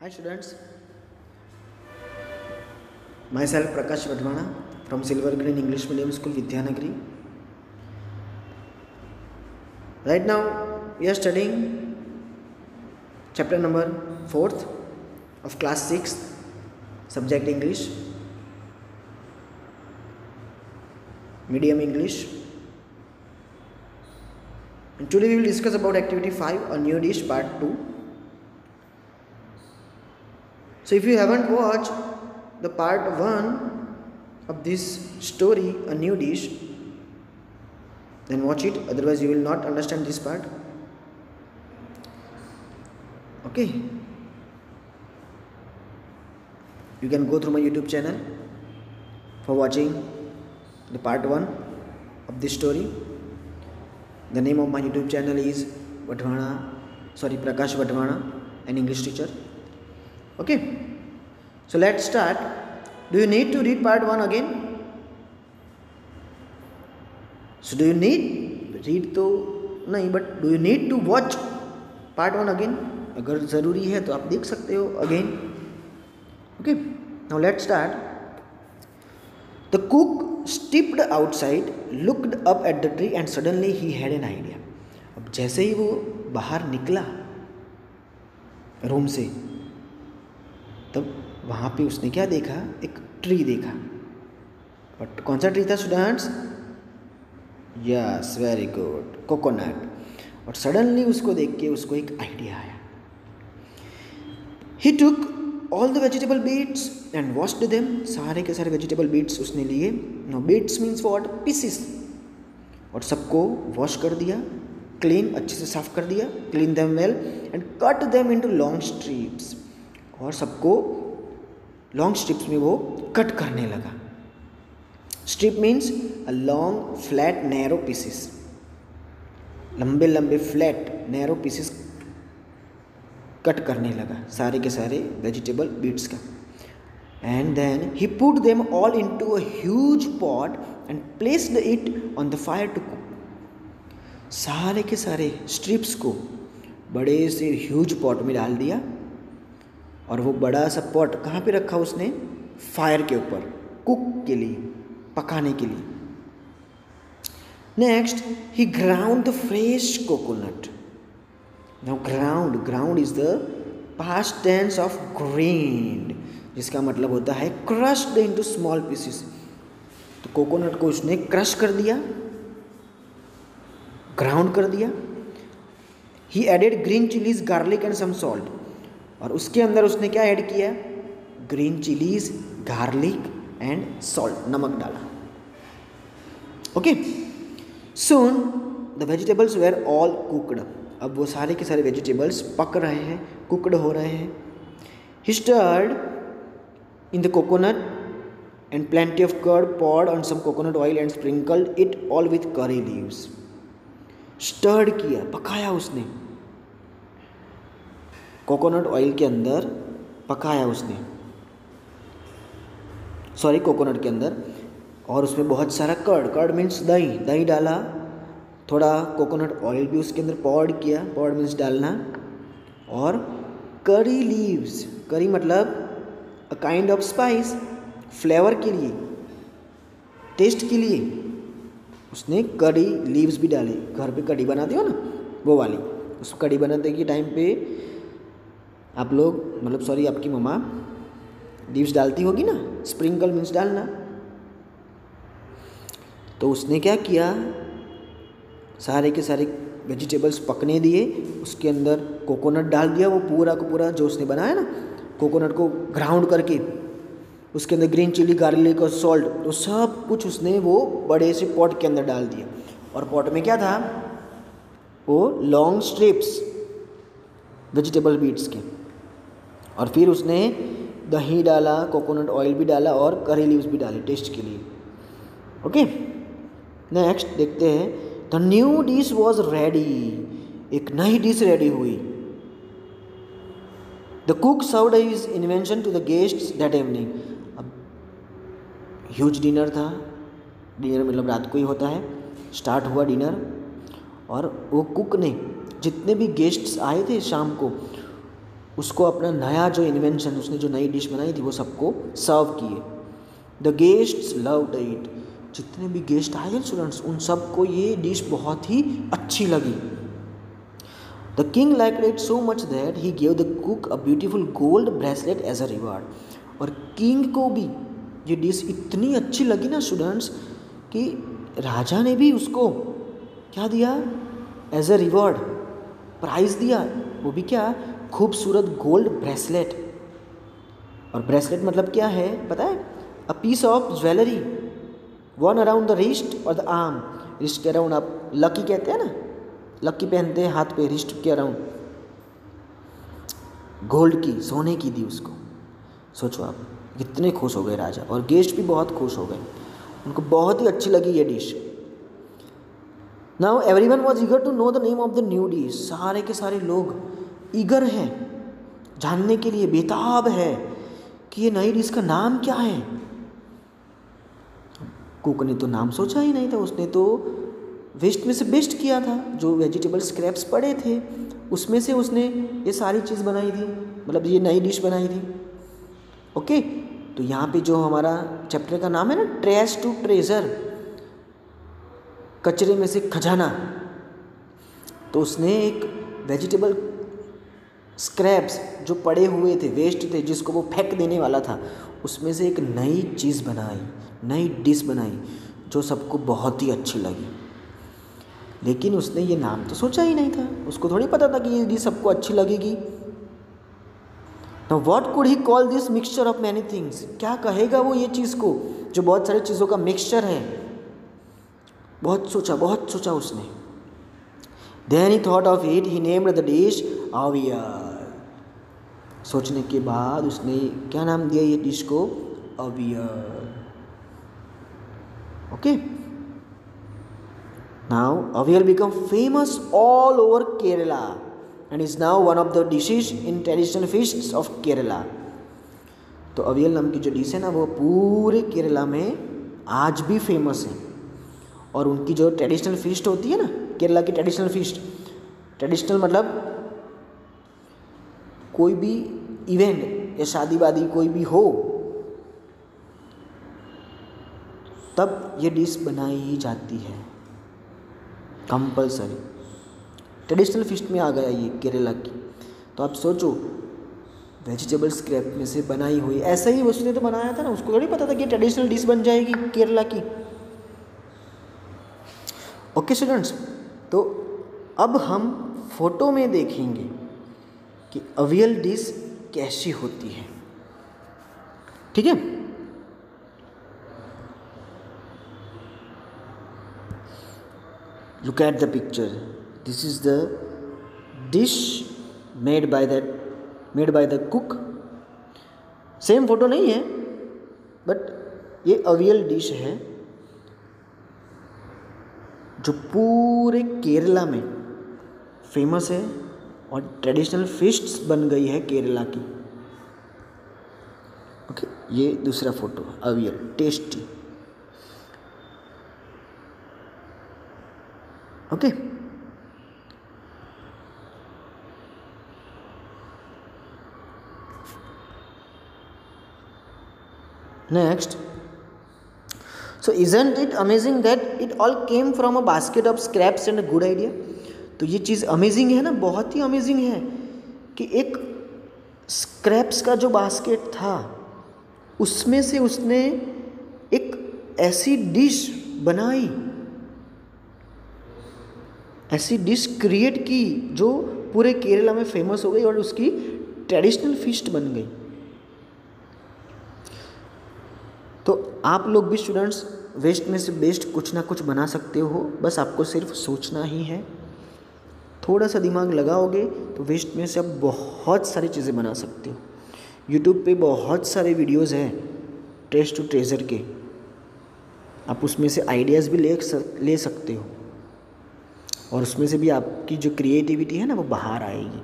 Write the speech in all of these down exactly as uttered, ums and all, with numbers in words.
Hi students, myself Prakash Vadhwana from Silver Green English Medium School, Vidyanagari. Right now we are studying chapter number fourth of class sixth, subject English, medium English. And today we will discuss about activity five, a new dish, part two. So if you haven't watched the part one of this story, a new dish, then watch it, otherwise you will not understand this part. Okay, you can go through my YouTube channel for watching the part one of this story. The name of my YouTube channel is Vadhwana, sorry Prakash Vadhwana, an English teacher. Okay, so let's start. Do you need to read part one again? So do you need read तो नहीं, but do you need to watch part one again? अगर ज़रूरी है तो आप देख सकते हो again. Okay, now let's start. The cook stepped outside, looked up at the tree, and suddenly he had an idea. अब जैसे ही वो बाहर निकला रूम से, तब वहाँ पे उसने क्या देखा? एक ट्री देखा. बट कौन सा ट्री था students? Yes, very good, coconut. और सडनली उसको देख के उसको एक आइडिया आया. He took all the vegetable bits and washed them. सारे के सारे वेजिटेबल बीट्स उसने लिए. No, bits means what? Pieces. और सबको वॉश कर दिया, क्लीन, अच्छे से साफ कर दिया, clean them well and cut them into long strips. और सबको लॉन्ग स्ट्रिप्स में वो कट करने लगा. Strip means a long flat narrow pieces. लंबे लंबे फ्लैट नैरो पीसेस कट करने लगा सारे के सारे वेजिटेबल बीट्स का. And then he put them all into a huge pot and placed it on the fire to cook. सारे के सारे स्ट्रिप्स को बड़े से ह्यूज पॉट में डाल दिया. और वो बड़ा सा पॉट कहाँ पे रखा उसने? फायर के ऊपर, कुक के लिए, पकाने के लिए. Next, he ground the fresh coconut. Now ground, ground is the past tense of grind, जिसका मतलब होता है क्रश्ड इनटू स्मॉल पीसेस. तो कोकोनट को उसने क्रश कर दिया, ग्राउंड कर दिया. He added green chillies, garlic and some salt. और उसके अंदर उसने क्या ऐड किया? Green chillies, garlic and salt, नमक डाला. Okay, soon the vegetables were all cooked. अब वो सारे के सारे वेजिटेबल्स पक रहे हैं, कुकड हो रहे हैं. He stirred in the coconut and plenty of curd poured on some coconut oil and sprinkled it all with curry leaves. Stirred किया, पकाया उसने, कोकोनट ऑयल के अंदर पकाया उसने, सॉरी कोकोनट के अंदर. और उसमें बहुत सारा कर्ड, कर्ड मीन्स दही, दही डाला. थोड़ा कोकोनट ऑयल भी उसके अंदर पॉर्ड किया, पॉर्ड मीन्स डालना. और करी लीव्स, करी मतलब a kind of spice, flavour के लिए, टेस्ट के लिए उसने करी लीव्स भी डाले. घर पे कड़ी बनाते हो ना, वो वाली. उस कड़ी बनाते के टाइम पे आप लोग, मतलब सॉरी आपकी मम्मा लीव्स डालती होगी ना. स्प्रिंकल मीन्स डालना. तो उसने क्या किया? सारे के सारे वेजिटेबल्स पकने दिए, उसके अंदर कोकोनट डाल दिया. वो पूरा को पूरा जो उसने बनाया ना, कोकोनट को ग्राउंड करके, उसके अंदर ग्रीन चिली, गार्लिक और सॉल्ट, तो सब कुछ उसने वो बड़े से पॉट के अंदर डाल दिया. और पॉट में क्या था? वो लॉन्ग स्ट्रिप्स वेजिटेबल बीट्स के. और फिर उसने दही डाला, कोकोनट ऑयल भी डाला और करी लीव्स भी डाले टेस्ट के लिए. ओके, नेक्स्ट देखते हैं. The new dish was ready. एक नई डिश रेडी हुई. The cook served his invention to the guests that evening. अब ह्यूज डिनर था. डिनर मतलब रात को ही होता है. स्टार्ट हुआ डिनर. और वो कुक ने जितने भी गेस्ट्स आए थे शाम को, उसको अपना नया जो इन्वेंशन, उसने जो नई डिश बनाई थी वो सबको सर्व किए। द गेस्ट्स लव्ड इट, जितने भी गेस्ट आए स्टूडेंट्स उन सबको ये डिश बहुत ही अच्छी लगी। The king liked it so much that he gave the cook a beautiful gold bracelet as a reward. और किंग को भी ये डिश इतनी अच्छी लगी ना स्टूडेंट्स कि राजा ने भी उसको क्या दिया, एज अ रिवॉर्ड प्राइज़ दिया। वो भी क्या, खूबसूरत गोल्ड ब्रेसलेट। और ब्रेसलेट मतलब क्या है पता है, a piece of jewellery worn around the wrist और द आर्म। रिस्ट के अराउंड आप लकी कहते हैं ना, लकी पहनते हैं हाथ पे, रिस्ट के अराउंड गोल्ड की, सोने की दी उसको। सोचो आप, कितने खुश हो गए राजा, और गेस्ट भी बहुत खुश हो गए, उनको बहुत ही अच्छी लगी ये डिश। Now everyone was eager to know the name of the new dish. सारे के सारे लोग ईगर हैं, जानने के लिए बेताब है कि ये नई डिश का नाम क्या है। कुक ने तो नाम सोचा ही नहीं था, उसने तो वेस्ट में से बेस्ट किया था। जो वेजिटेबल स्क्रैप्स पड़े थे उसमें से उसने ये सारी चीज़ बनाई थी, मतलब ये नई डिश बनाई थी। ओके, तो यहाँ पे जो हमारा चैप्टर का नाम है ना, ट्रैश टू ट्रेजर, कचरे में से खजाना, तो उसने एक वेजिटेबल स्क्रैप्स जो पड़े हुए थे, वेस्ट थे, जिसको वो फेंक देने वाला था, उसमें से एक नई चीज़ बनाई, नई डिश बनाई जो सबको बहुत ही अच्छी लगी। लेकिन उसने ये नाम तो सोचा ही नहीं था, उसको थोड़ी पता था कि ये डिश सबको अच्छी लगेगी। Now what could he call this mixture of many things. क्या कहेगा वो ये चीज़ को जो बहुत सारी चीज़ों का मिक्सचर है। बहुत सोचा, बहुत सोचा उसने। Then he thought of it, he named the dish aviyal. सोचने के बाद उसने क्या नाम दिया ये डिश को, aviyal. Okay, now aviyal become famous all over Kerala and is now one of the dishes in traditional feasts of Kerala. तो अवियर नाम की जो डिश है ना, वो पूरे केरला में आज भी फेमस है। और उनकी जो ट्रेडिशनल फीस्ट होती है ना, केरला की ट्रेडिशनल फीस्ट, ट्रेडिशनल मतलब कोई भी इवेंट या शादी वादी कोई भी हो तब ये डिश बनाई ही जाती है, कंपलसरी। ट्रेडिशनल फीस्ट में आ गया ये केरला की। तो आप सोचो, वेजिटेबल स्क्रैप में से बनाई हुई, ऐसा ही उसने तो बनाया था ना, उसको थोड़ी पता था कि ट्रेडिशनल डिश बन जाएगी केरला की। ओके स्टूडेंट्स, तो अब हम फोटो में देखेंगे कि अवियल डिश कैसी होती है, ठीक है। Look at the picture, this is the dish made by that made by the cook. Same photo नहीं है, बट ये अवियल डिश है जो पूरे केरला में फेमस है और ट्रेडिशनल फिश्स बन गई है केरला की। ओके, ये दूसरा photo, aviyal, tasty. Okay, next, so isn't it amazing that it all came from a basket of scraps and a good idea। तो ये चीज़ अमेजिंग है ना, बहुत ही अमेजिंग है कि एक स्क्रैप्स का जो बास्केट था उसमें से उसने एक ऐसी डिश बनाई, ऐसी डिश क्रिएट की जो पूरे केरला में फेमस हो गई और उसकी ट्रेडिशनल फीस्ट बन गई। तो आप लोग भी स्टूडेंट्स वेस्ट में से बेस्ट कुछ ना कुछ बना सकते हो, बस आपको सिर्फ सोचना ही है। थोड़ा सा दिमाग लगाओगे तो वेस्ट में से आप बहुत सारी चीज़ें बना सकते हो। यूट्यूब पे बहुत सारे वीडियोस हैं ट्रेश टू ट्रेजर के, आप उसमें से आइडियाज़ भी ले सक ले सकते हो और उसमें से भी आपकी जो क्रिएटिविटी है ना वो बाहर आएगी।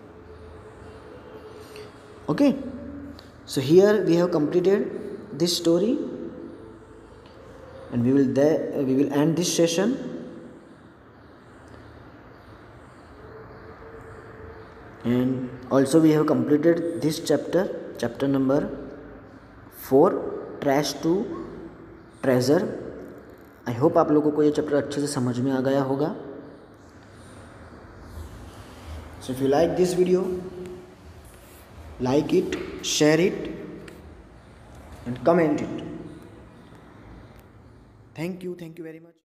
Okay, so here we have completed this story and we will there we will end this session। and also we have completed this chapter, chapter number four, trash to treasure. I hope आप लोगों को ये chapter अच्छे से समझ में आ गया होगा. So if you like this video, like it, share it and comment it. Thank you, thank you very much.